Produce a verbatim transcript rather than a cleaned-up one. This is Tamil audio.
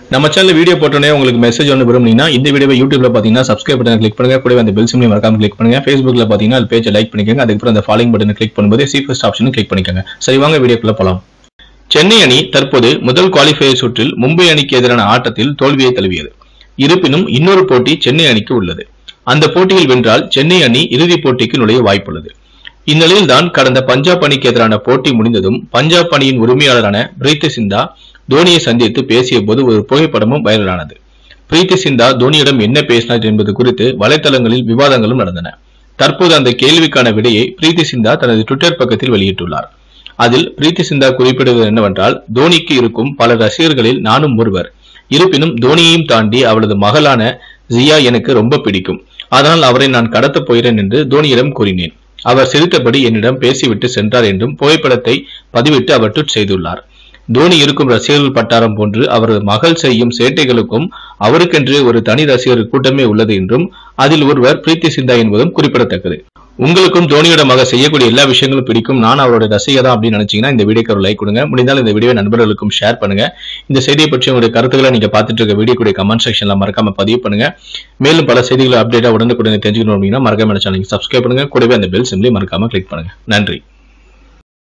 நம்ம சேனல் வீடியோ போட்டோனே உங்களுக்கு மெசேஜ் ஒன்று விரும்புனீங்கன்னா இந்த வீடியோவை யூடியூப்ல பாத்தீங்கன்னா சப்ஸ்கிரைப் பட்டனை கிளிக் பண்ணுங்க, கூடவே அந்த பெல் சிம்பலையும் மறக்காம கிளிக் பண்ணுங்க. Facebookல பாத்தீங்கன்னா அது பேஜை லைக் பண்ணிக்கோங்க, அதுக்கப்புறம் அந்த ஃபாலோயிங் பட்டனை கிளிக் பண்ணும்போது சி ஃபர்ஸ்ட் ஆப்ஷனும் கிளிக் பண்ணிக்கோங்க. சரி வாங்க வீடியோக்குள்ள போலாம். சென்னை அணி தற்போது முதல் குவாலிஃபயர் சுற்றில் மும்பை அணிக்கு எதிரான ஆட்டத்தில் தோல்வியை தழுவியது. இருப்பினும் இன்னொரு போட்டி சென்னை அணிக்கு உள்ளது. அந்த போட்டியில் வென்றால் சென்னை அணி இறுதிப் போட்டிக்கு நுழைய வாய்ப்புள்ளது. இந்நிலையில்தான் கடந்த பஞ்சாப் அணிக்கு எதிரான போட்டி முடிந்ததும் பஞ்சாப் அணியின் உரிமையாளரான பிரீத்தி சிந்தா தோனியை சந்தித்து பேசிய போது ஒரு புகைப்படமும் வைரலானது. பிரீத்தி சிந்தா தோனியிடம் என்ன பேசினார் என்பது குறித்து வலைதளங்களில் விவாதங்களும் நடந்தன. தற்போது அந்த கேள்விக்கான விடையை பிரீத்தி சிந்தா தனது ட்விட்டர் பக்கத்தில் வெளியிட்டுள்ளார். அதில் பிரீத்தி சிந்தா குறிப்பிடுவது என்னவென்றால், தோனிக்கு இருக்கும் பல ரசிகர்களில் நானும் ஒருவர். இருப்பினும் தோனியையும் தாண்டி அவளது மகளான ஜியா எனக்கு ரொம்ப பிடிக்கும். அதனால் அவரை நான் கடத்தப் போகிறேன் என்று தோனியிடம் கூறினேன். அவர் சிரித்தபடி என்னிடம் பேசிவிட்டு சென்றார் என்றும் புகைப்படத்தை பதிவிட்டு அவர் ட்வீட் செய்துள்ளார். தோனி இருக்கும் ரசிகர்கள் பட்டாரம் போன்று அவரது மகள் செய்யும் சேட்டைகளுக்கும் அவருக்கென்று ஒரு தனி ரசிகர் கூட்டமே உள்ளது என்றும் அதில் ஒருவர் பிரீத்தி சிந்தா என்பதும் குறிப்பிடத்தக்கது. உங்களுக்கும் தோனியோட மக செய்யக்கூடிய எல்லா விஷயங்களும் பிடிக்கும், நான் அவரோட ரசிகர் தான் அப்படின்னு நினைச்சீங்கன்னா இந்த வீடியோக்கு ஒரு லைக் கொடுங்க. முடிந்தால் இந்த வீடியோ நண்பர்களுக்கும் ஷேர் பண்ணுங்க. இந்த செய்தியை பற்றி உங்களுடைய கருத்துக்களை நீங்க பார்த்துட்டு இருக்க வீடியோ கூட கமெண்ட் செக்ஷன்ல மறக்காம பதிவு பண்ணுங்க. மேலும் பல செய்திகளை அப்டேட்டா உடனுக்குடனே தெரிஞ்சுக்கணும் அப்படின்னா மறக்காம சேனலுக்கு சப்ஸ்கிரைப் பண்ணுங்க, கூடவே அந்த பெல் சிம்பலையும் மறக்காம கிளிக் பண்ணுங்க. நன்றி.